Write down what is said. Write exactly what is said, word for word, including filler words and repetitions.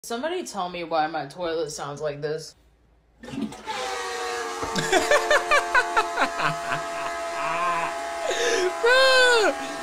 Somebody tell me why my toilet sounds like this. Bro!